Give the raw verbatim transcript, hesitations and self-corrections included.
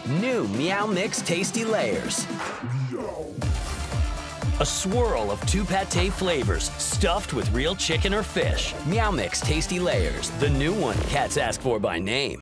New MeowMix Tasty Layers. A swirl of two pate flavors stuffed with real chicken or fish. MeowMix Tasty Layers, the new one cats ask for by name.